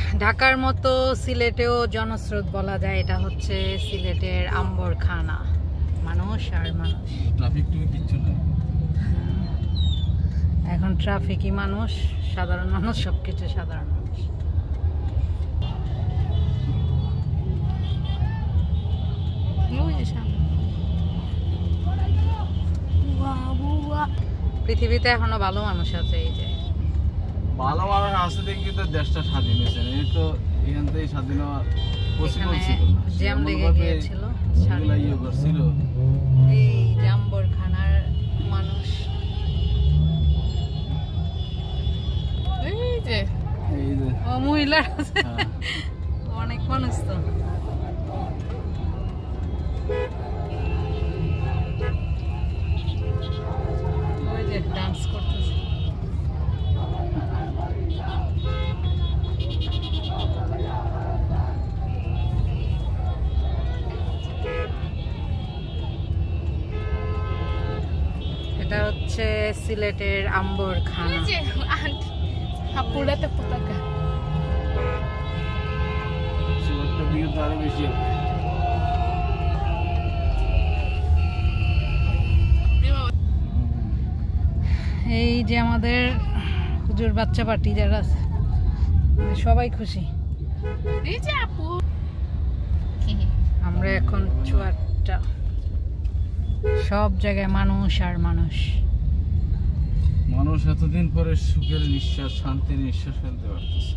ঢাকার মতো সিলেটেও জনস্রোত বলা যায়। এটা হচ্ছে সিলেটের আম্বরখানা, মানুষ আর মানুষ। এখন ট্রাফিকই মানুষ, সাধারণ মানুষ, সবকিছু সাধারণ মানুষ। পৃথিবীতে এখনো ভালো মানুষ আছে। এই যে ভালো মানুষ আছে দেখি তো দেশটা স্বাধীন হয়েছে। এই তো এখান থেকে স্বাধীন হওয়া পসিবল ছিল না। জ্যাম লেগে গিয়েছিল, ইয়ে করছিল। এই আম্বরখানার মানুষ, এই যে ও মহিলা আছে, অনেক মানুষ তো। ওই যে ডান্স করতেছে। এটা হচ্ছে সিলেটের আম্বরখানা। পুরাতে পতাকা এই যে আমাদের হুজুর বাচ্চা পার্টি যারা আছে সবাই খুশি। আমরা এখন চুয়াট্টা, সব জায়গায় মানুষ আর মানুষ। মানুষ এতদিন পরে সুখের নিঃশ্বাস, শান্তির নিঃশ্বাস ফেলতে পারতেছে।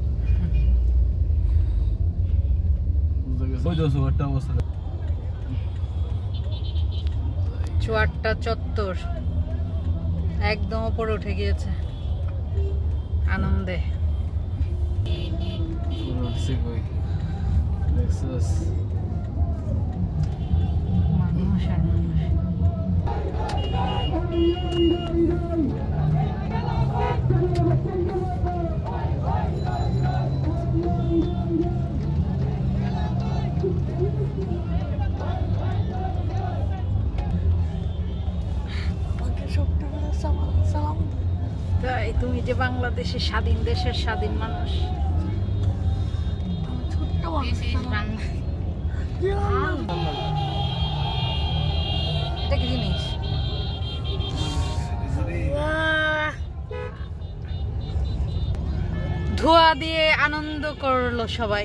চুয়াট্টা চত্বর একদম উপরে উঠে গিয়েছে আনন্দে। মানুষ আর মানুষ। তাই তুমি যে বাংলাদেশের স্বাধীন দেশের স্বাধীন মানুষ। এটা কি জিনিস? ধোঁয়া দিয়ে আনন্দ করলো সবাই।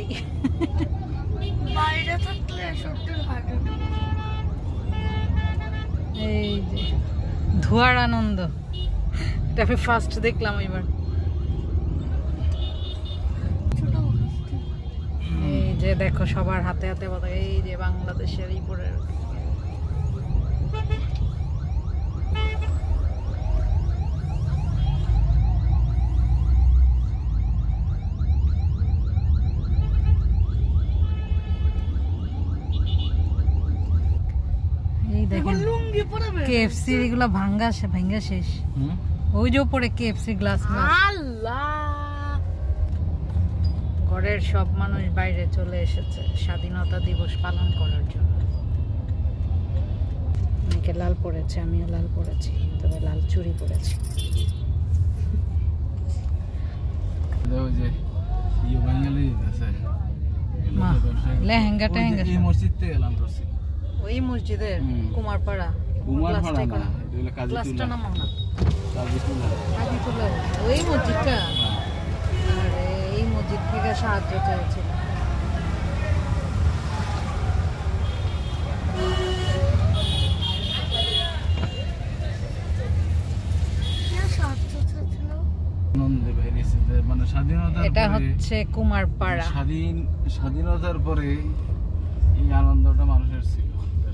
বাইরে থাকলে সত্যি ভালো। এই যে ধোঁয়ার আনন্দ, এটা আমি ফার্স্ট দেখলাম এবার। এই যে দেখো সবার হাতে হাতে পতাকা, এই যে বাংলাদেশের এই পরে। এই দেখেন কেএফসি এগুলো ভাঙ্গা শেষ। ওই যে উপরে কেএফসি গ্লাস। ঘরের সব মানুষ বাইরে চলে এসেছে স্বাধীনতা দিবস পালন করার জন্য। অনেকে লাল পরেছে, আমিও লাল পরেছি, তবে লাল চুড়ি পরেছি। লেহেঙ্গা টেহেঙ্গা ওই মসজিদের কুমারপাড়া ক্লাসটা নাম না, ওই মসজিদটা। আরে এই মসজিদ থেকে সাহায্য চেয়েছিল। মানে স্বাধীনতা, এটা হচ্ছে কুমারপাড়া। স্বাধীনতার পরে এই আনন্দটা মানুষের ছিল।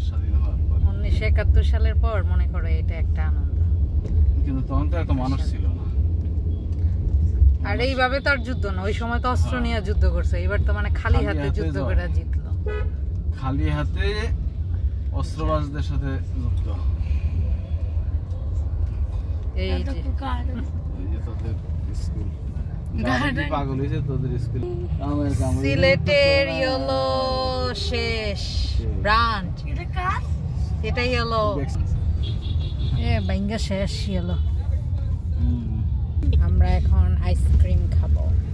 1971 সালের পর মনে করো এটা একটা আনন্দ, কিন্তু তখন তো এত মানুষ ছিল না। আর এইভাবে তো আর যুদ্ধ না, ওই সময় তো অস্ত্র নিয়ে যুদ্ধ করছে। এবার তো মানে খালি হাতে যুদ্ধ করে জিতলো, খালি হাতে অস্ত্রবাজদের সাথে যুদ্ধ। এই যে তোদের স্কুল পাগল হয়েছে, তোদের স্কুল। সিলেটের ইয়েলো শেষ ব্রাঞ্চ, এটাই হলো বাইঙ্গা শেষ ইয়েলো। আমরা এখন আইসক্রিম খাবো।